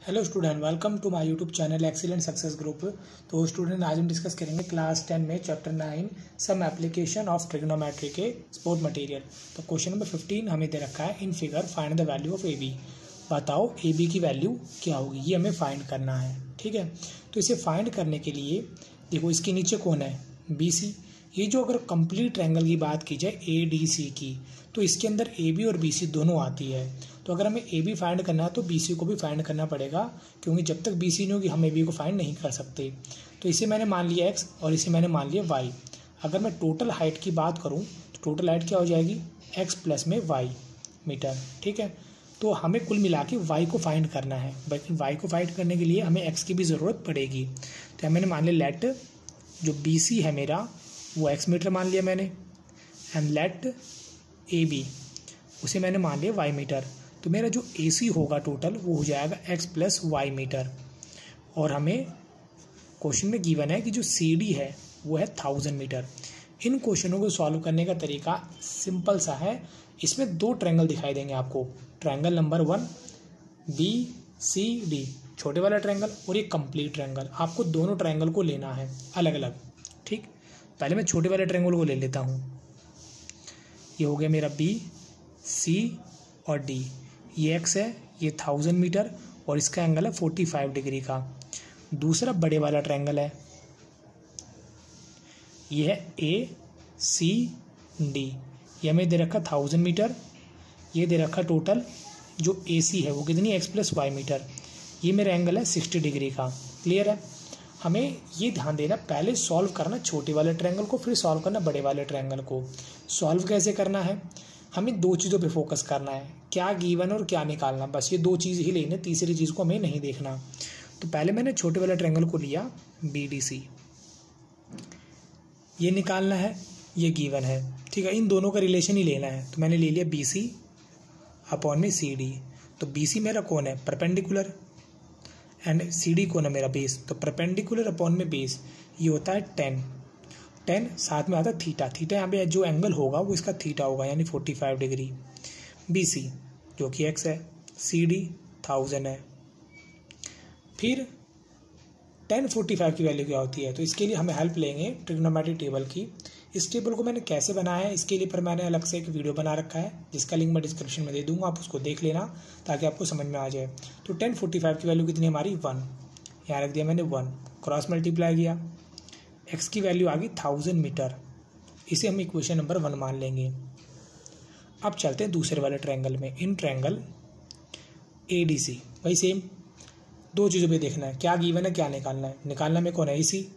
Hello student, welcome to my YouTube channel excellent success group. तो student, आज हम discuss करेंगे क्लास 10 में chapter 9 some application of trigonometry के सपोर्ट मटेरियल। तो क्वेश्चन नंबर 15 हमें दे रखा है, in figure find the value of A B. बताओ ए बी की वैल्यू क्या होगी, ये हमें फाइंड करना है। ठीक है, तो इसे फाइंड करने के लिए देखो, इसके नीचे कौन है, बी सी। ये जो अगर कंप्लीट ट्रायंगल की बात की जाए ए डी सी की, तो इसके अंदर ए बी और बी सी दोनों आती है। तो अगर हमें ए बी फाइंड करना है तो बी सी को भी फाइंड करना पड़ेगा, क्योंकि जब तक बी सी नहीं होगी हम ए बी को फाइंड नहीं कर सकते। तो इसे मैंने मान लिया एक्स और इसे मैंने मान लिया वाई। अगर मैं टोटल हाइट की बात करूँ तो टोटल हाइट क्या हो जाएगी, एक्स प्लस में वाई मीटर। ठीक है, तो हमें कुल मिला के वाई को फाइंड करना है, बल्कि वाई को फाइंड करने के लिए हमें एक्स की भी ज़रूरत पड़ेगी। तो मैंने मान लिया लेट जो बी सी है मेरा वो एक्स मीटर मान लिया मैंने, एंड लेट ए बी उसे मैंने मान लिया वाई मीटर। तो मेरा जो ए सी होगा टोटल वो हो जाएगा एक्स प्लस वाई मीटर। और हमें क्वेश्चन में गिवन है कि जो सी डी है वो है 1000 मीटर। इन क्वेश्चनों को सॉल्व करने का तरीका सिंपल सा है। इसमें दो ट्रायंगल दिखाई देंगे आपको, triangle number 1 B C D, छोटे वाला ट्रायंगल, और ये कंप्लीट ट्रायंगल। आपको दोनों ट्रायंगल को लेना है अलग अलग। ठीक, पहले मैं छोटे वाले ट्रायंगल को ले लेता हूँ। ये हो गया मेरा बी सी और डी, ये एक्स है, ये 1000 मीटर और इसका एंगल है 45 डिग्री का। दूसरा बड़े वाला ट्रायंगल है, ये है ए सी डी, ये हमें दे रखा 1000 मीटर, ये दे रखा टोटल जो ए सी है वो कितनी, एक्स प्लस वाई मीटर। ये मेरा एंगल है 60 डिग्री का। क्लियर है, हमें ये ध्यान देना, पहले सॉल्व करना छोटे वाले ट्रायंगल को, फिर सॉल्व करना बड़े वाले ट्रायंगल को। सॉल्व कैसे करना है, हमें दो चीज़ों पे फोकस करना है, क्या गिवन और क्या निकालना, बस ये दो चीज़ ही लेने, तीसरी चीज़ को हमें नहीं देखना। तो पहले मैंने छोटे वाले ट्रायंगल को लिया बी डी सी, ये निकालना है, ये गिवन है। ठीक है, इन दोनों का रिलेशन ही लेना है। तो मैंने ले लिया बी सी अपॉन में सी डी। तो बी सी मेरा कौन है, परपेंडिकुलर, एंड सी डी कौन है मेरा बेस। तो परपेंडिकुलर अपॉन में बेस ये होता है 10 साथ में आता है थीटा। थीटा यहाँ पे जो एंगल होगा वो इसका थीटा होगा, यानी 45 डिग्री। बी सी जो कि एक्स है, सी डी 1000 है। फिर 10 45 की वैल्यू क्या होती है, तो इसके लिए हमें हेल्प लेंगे ट्रिग्नोमेट्री टेबल की। इस टेबल को मैंने कैसे बनाया है इसके लिए पर मैंने अलग से एक वीडियो बना रखा है, जिसका लिंक मैं डिस्क्रिप्शन में दे दूंगा, आप उसको देख लेना ताकि आपको समझ में आ जाए। तो 10 45 की वैल्यू कितनी हमारी, 1, यहाँ रख दिया मैंने 1, क्रॉस मल्टीप्लाई किया, एक्स की वैल्यू आ गई 1000 मीटर। इसे हम इक्वेशन नंबर 1 मान लेंगे। अब चलते हैं दूसरे वाले ट्रायंगल में। In triangle A D C भाई सेम दो चीज़ों पे देखना है, क्या गिवन है क्या निकालना है। निकालना में कौन है, ए सी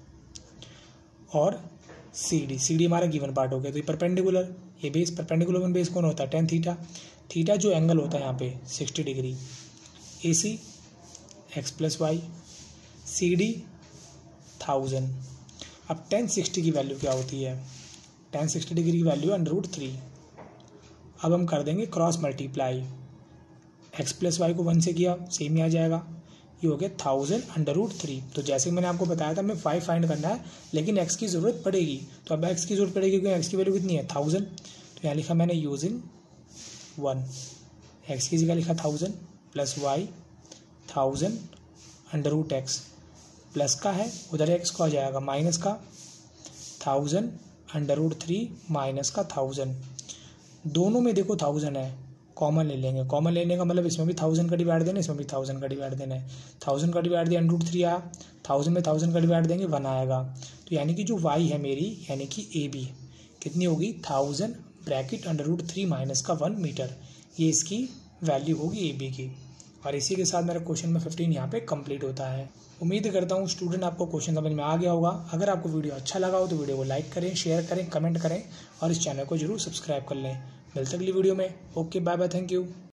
और सी डी। सी डी हमारा गिवन पार्ट हो गया। तो ये परपेंडिकुलर, ये बेस, परपेंडिकुलर में बेस कौन होता है, 10 थीटा। थीटा जो एंगल होता है यहाँ पे 60 degree. A C x plus y, C D 1000। अब 10 60 की वैल्यू क्या होती है, 10 60 डिग्री की वैल्यू √3। अब हम कर देंगे cross multiply, x plus y को 1 से किया, सेम ही आ जाएगा, ये हो गया 1000 √3। तो जैसे मैंने आपको बताया था हमें 5 फाइंड करना है, लेकिन एक्स की ज़रूरत पड़ेगी। तो अब एक्स की ज़रूरत पड़ेगी क्योंकि एक्स की वैल्यू कितनी है, 1000। तो यहाँ लिखा मैंने यूजिंग 1, एक्स की जगह लिखा 1000 प्लस वाई 1000 √x, प्लस का है उधर एक्स को आ जाएगा माइनस का 1000 √3 माइनस का 1000। दोनों में देखो 1000 है, कॉमन ले लेंगे। कॉमन लेने का मतलब इसमें भी 1000 का डिवाइड देना, इसमें भी 1000 का डिवाइड देना है। 1000 का डिवाइड दिया √3 आया, 1000 में 1000 का डिवाइड देंगे 1 आएगा। तो यानी कि जो y है मेरी, यानी कि ए बी कितनी होगी, 1000 ब्रैकेट √3 माइनस का 1 मीटर। ये इसकी वैल्यू होगी ए बी की। और इसी के साथ मेरा क्वेश्चन नंबर 15 यहाँ पे कंप्लीट होता है। उम्मीद करता हूँ स्टूडेंट आपको क्वेश्चन समझ में आ गया होगा। अगर आपको वीडियो अच्छा लगा हो तो वीडियो को लाइक करें, शेयर करें, कमेंट करें और इस चैनल को जरूर सब्सक्राइब कर लें। मिलते अगली वीडियो में। Okay, bye bye, thank you.